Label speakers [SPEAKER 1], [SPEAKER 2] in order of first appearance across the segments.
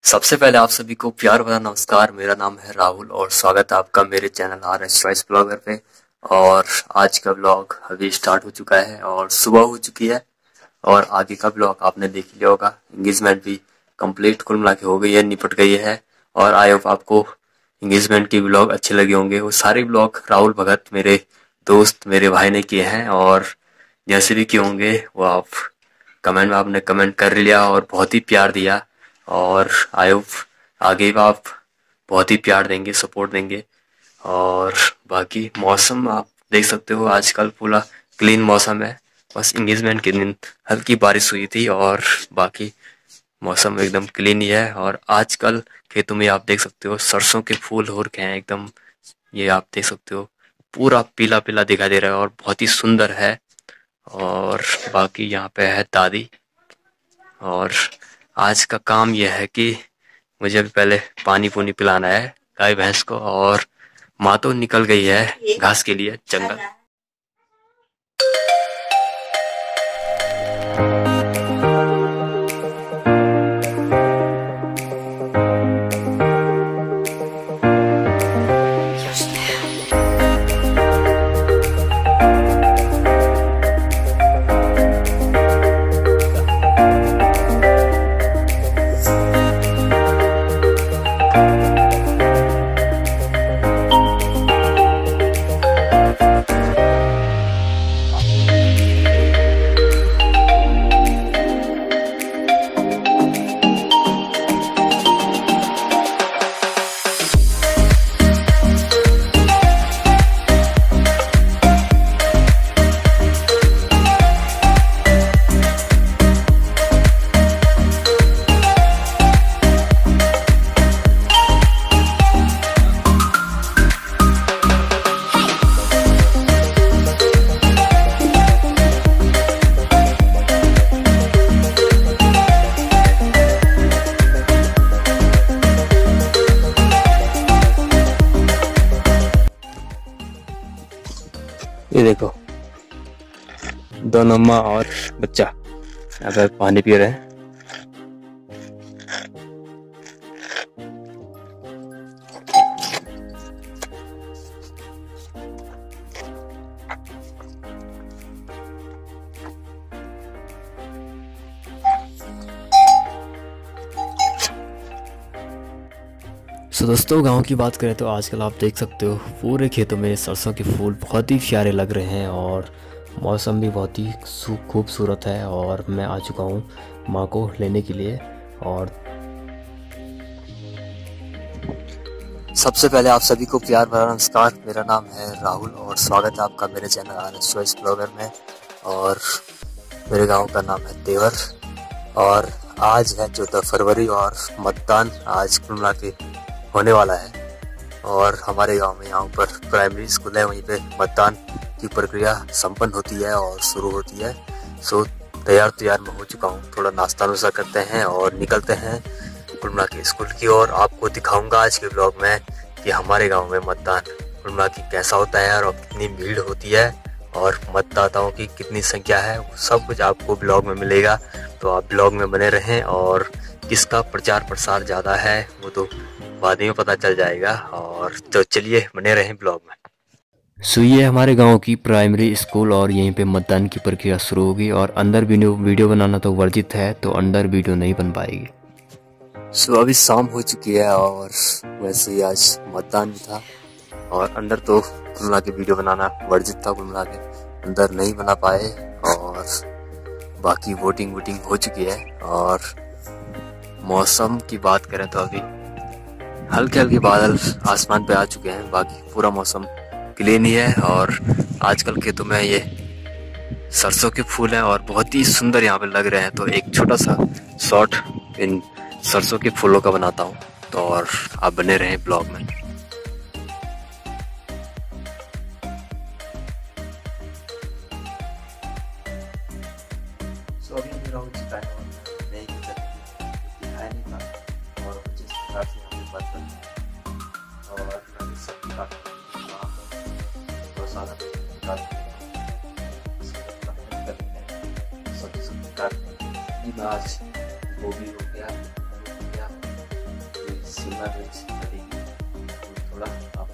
[SPEAKER 1] सबसे पहले आप सभी को प्यार भरा नमस्कार। मेरा नाम है राहुल और स्वागत है आपका मेरे चैनल RS चॉइस ब्लॉगर पे। और आज का ब्लॉग अभी स्टार्ट हो चुका है और सुबह हो चुकी है और आगे का ब्लॉग आपने देख लिया होगा। एंगेजमेंट भी कंप्लीट कुल मिला के हो गई है, निपट गई है। और आई होप आपको एंगेजमेंट की ब्लॉग अच्छे लगे होंगे। वो सारे ब्लॉग राहुल भगत मेरे दोस्त मेरे भाई ने किए हैं और जैसे भी किए होंगे वो आप कमेंट में आपने कमेंट कर लिया और बहुत ही प्यार दिया। और आई होप आगे भी आप बहुत ही प्यार देंगे, सपोर्ट देंगे। और बाकी मौसम आप देख सकते हो, आजकल पूरा क्लीन मौसम है। बस एंगेजमेंट के दिन हल्की बारिश हुई थी और बाकी मौसम एकदम क्लीन ही है। और आजकल खेतों में आप देख सकते हो सरसों के फूल हो रखे हैं एकदम, ये आप देख सकते हो पूरा पीला पीला दिखाई दे रहा है और बहुत ही सुंदर है। और बाकी यहाँ पे है दादी। और आज का काम यह है कि मुझे अभी पहले पानी पूनी पिलाना है गाय भैंस को। और माँ तो निकल गई है घास के लिए जंगल। ये देखो दोनों माँ और बच्चा यहाँ पे पानी पी रहे हैं। सो दोस्तों, गांव की बात करें तो आजकल आप देख सकते हो पूरे खेतों में सरसों के फूल बहुत ही प्यारे लग रहे हैं और मौसम भी बहुत ही खूबसूरत है। और मैं आ चुका हूँ माँ को लेने के लिए। और सबसे पहले आप सभी को प्यार भरा नमस्कार। मेरा नाम है राहुल और स्वागत है आपका मेरे चैनल RS चॉइस ब्लॉगर में। और मेरे गाँव का नाम है देवर। और आज है 14 फरवरी और मतदान आज कुल मिला के होने वाला है। और हमारे गांव में यहाँ पर प्राइमरी स्कूल है, वहीं पे मतदान की प्रक्रिया संपन्न होती है और शुरू होती है। सो तैयार मैं हो चुका हूँ। थोड़ा नाश्ता नुश्ता करते हैं और निकलते हैं कुल मिला के स्कूल की ओर। आपको दिखाऊंगा आज के ब्लॉग में कि हमारे गाँव में मतदान कुल मिला के कैसा होता है और कितनी भीड़ होती है और मतदाताओं की कितनी संख्या है, सब कुछ आपको ब्लॉग में मिलेगा। तो आप ब्लॉग में बने रहें और किसका प्रचार प्रसार ज़्यादा है वो तो बाद में पता चल जाएगा। और तो चलिए बने रहें ब्लॉग में। सो ये हमारे गांव की प्राइमरी स्कूल और यहीं पे मतदान की प्रक्रिया शुरू होगी। और अंदर वीडियो बनाना तो वर्जित है, तो अंदर वीडियो नहीं बन पाएगी। सो अभी शाम हो चुकी है और वैसे ही आज मतदान भी था और अंदर तो कुल मिला के वीडियो बनाना वर्जित था, कुल मिला के अंदर नहीं बना पाए। और बाकी वोटिंग हो चुकी है। और मौसम की बात करें तो अभी हल्के हल्के बादल आसमान पे आ चुके हैं, बाकी पूरा मौसम क्लीन ही है। और आजकल खेतों में ये सरसों के फूल हैं और बहुत ही सुंदर यहाँ पे लग रहे हैं। तो एक छोटा सा शॉट इन सरसों के फूलों का बनाता हूँ, तो और आप बने रहें ब्लॉग में। सो अभी मेरा हो चुका है और नहीं दिखाया नहीं था और जिस प्रकार से यहाँ पे बात करते हैं और मैं भी सब्जी काटता हूँ तो सारा सब्जी काटते हैं। आज गोभी हो गया, शिमला मिर्च कटेगी थोड़ा आप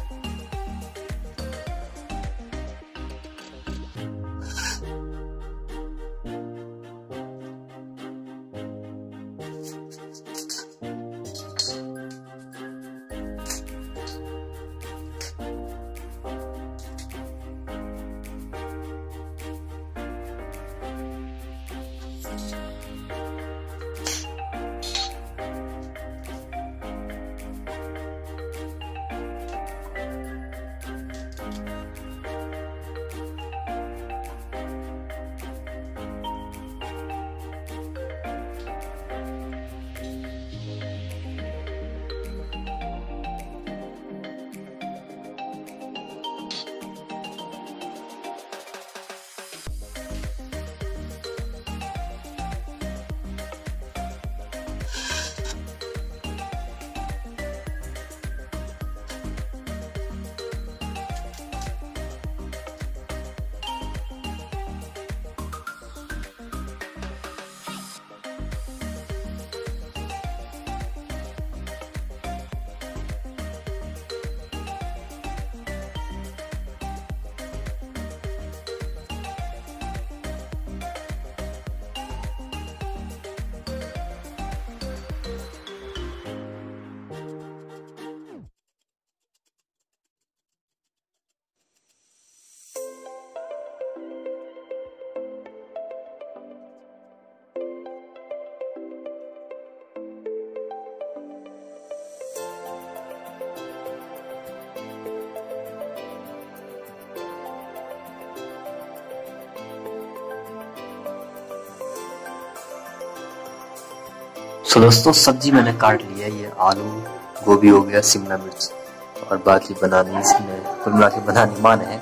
[SPEAKER 1] तो दोस्तों सब्जी मैंने काट लिया, ये आलू गोभी हो गया, शिमला मिर्च और बाकी बनानी इसमें कुल मिला के बनानी मान है।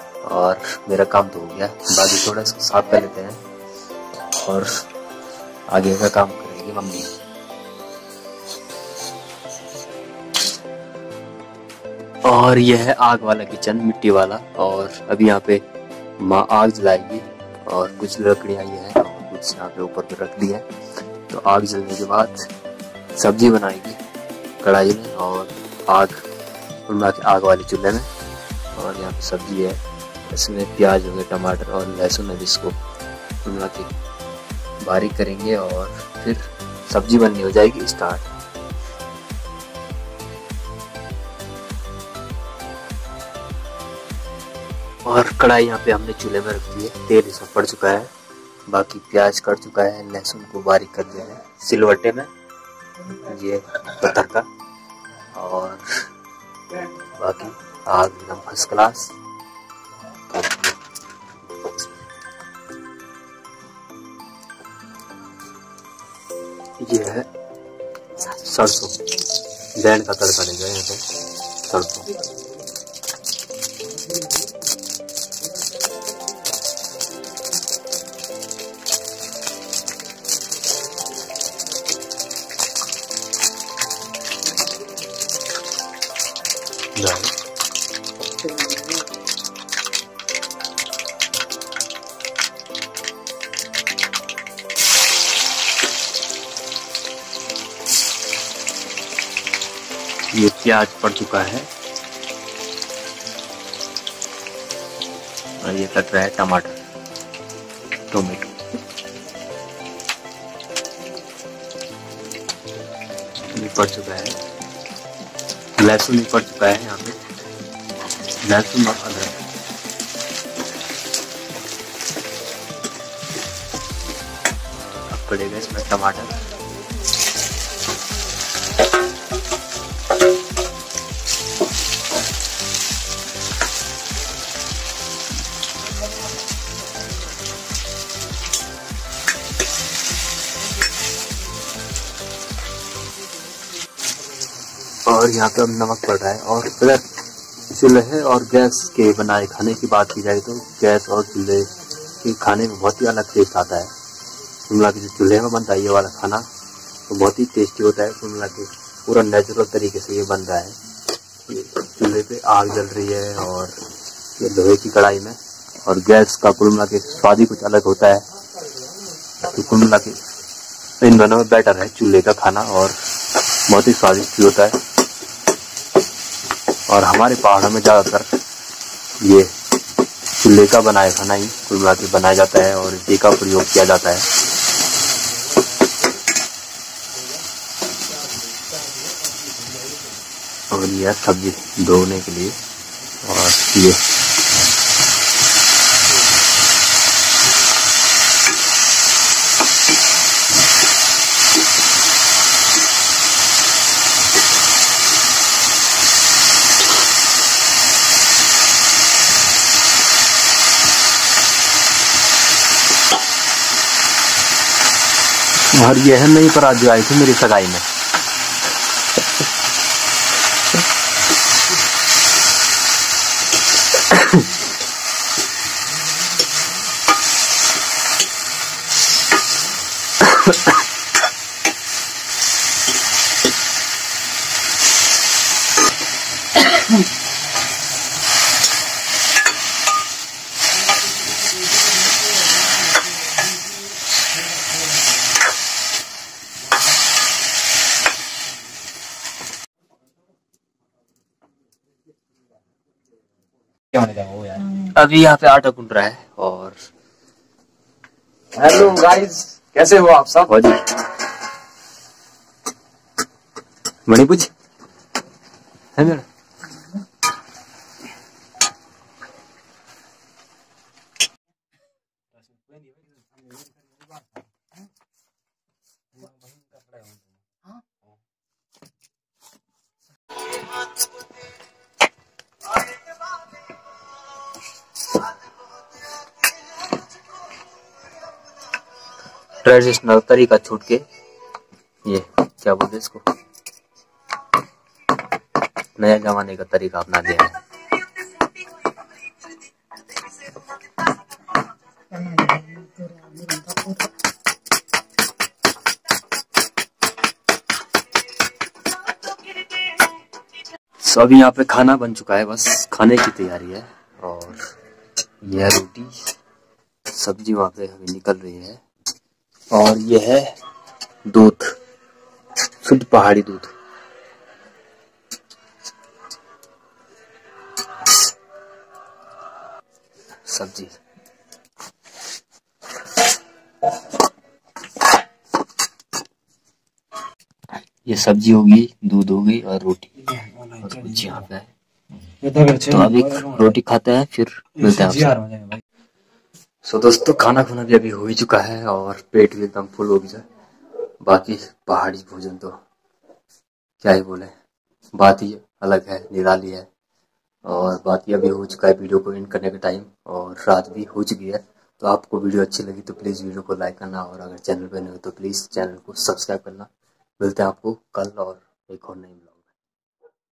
[SPEAKER 1] और मेरा काम तो हो गया, बाकी थोड़ा इसको साफ कर लेते हैं और आगे का काम करेगी मम्मी। और यह है आग वाला किचन, मिट्टी वाला। और अभी यहाँ पे माँ आग जलाएगी और कुछ लकड़ियाँ आई है और कुछ यहाँ पे ऊपर पे रख दी है। तो आग जलने के बाद सब्जी बनाएगी कढ़ाई में और आग आग वाले चूल्हे में। और यहाँ पे सब्जी है, इसमें प्याज हो गए, टमाटर और लहसुन है, जिसको मिला के बारीक करेंगे और फिर सब्जी बननी हो जाएगी स्टार्ट। और कढ़ाई यहाँ पे हमने चूल्हे में रख दी है, तेल इसमें पड़ चुका है, बाकी प्याज कट चुका है, लहसुन को बारीक कर दिया है सिलवट्टे में, ये पत्थर का। और बाकी आग एकदम फर्स्ट क्लास। ये है सरसों, बैंड का तड़का देगा यहाँ पे सरसों। ये प्याज पड़ चुका है और ये कट रहा है टमाटर, टोमेटो। ये पड़ चुका है, लहसुन भी पड़ चुका है यहाँ पे, लहसुन और अदरक। अब पड़ेगा इसमें टमाटर। और यहाँ पे अब नमक पड़ रहा है। और अगर चूल्हे और गैस के बनाए खाने की बात की जाए तो गैस और चूल्हे के खाने में बहुत ही अलग टेस्ट आता है। कुल मिला के जो चूल्हे में बनता है ये वाला खाना तो बहुत ही टेस्टी होता है। कुल मिला के पूरा नेचुरल तरीके से ये बन रहा है। ये चूल्हे पे आग जल रही है और ये लोहे की कढ़ाई में, और गैस का कुल मिला के स्वाद ही कुछ अलग होता है। तो कुल मिला के इन दोनों में बेटर है चूल्हे का खाना और बहुत ही स्वादिष्ट भी होता है। और हमारे पहाड़ों में ज़्यादातर ये चूल्हे का बनाया खाना ही कुल मिला के बनाया जाता है और इसी का प्रयोग किया जाता है। और यह सब्जी धोने के लिए और ये और यह नहीं पर आज जो आई थी मेरी सगाई में। अभी यहाँ पे आटा गूंद रहा है। और
[SPEAKER 2] हेलो गाइस, कैसे हो आप सब?
[SPEAKER 1] मणिपुज है मेरा। ट्रेडिशनल तरीका छूट के ये क्या बोलते इसको नया जमाने का तरीका अपना लिया है। अभी यहाँ पे खाना बन चुका है, बस खाने की तैयारी है। और यह रोटी सब्जी वहाँ पे अभी निकल रही है। और यह है दूध, शुद्ध पहाड़ी दूध। सब्जी ये सब्जी होगी, दूध होगी और रोटी और कुछ यहाँ पे है। तो अभी रोटी खाते हैं फिर मिलते हैं आपसे। सो दोस्तों खाना खुना भी अभी हो ही चुका है और पेट भी एकदम फुल हो गया। बाकी पहाड़ी भोजन तो क्या ही बोले, बात ही अलग है, निराली है। और बाकी अभी हो चुका है वीडियो को एंड करने का टाइम और रात भी हो चुकी है। तो आपको वीडियो अच्छी लगी तो प्लीज़ वीडियो को लाइक करना और अगर चैनल पर नहीं हो तो प्लीज़ चैनल को सब्सक्राइब करना। मिलते हैं आपको कल और एक और नई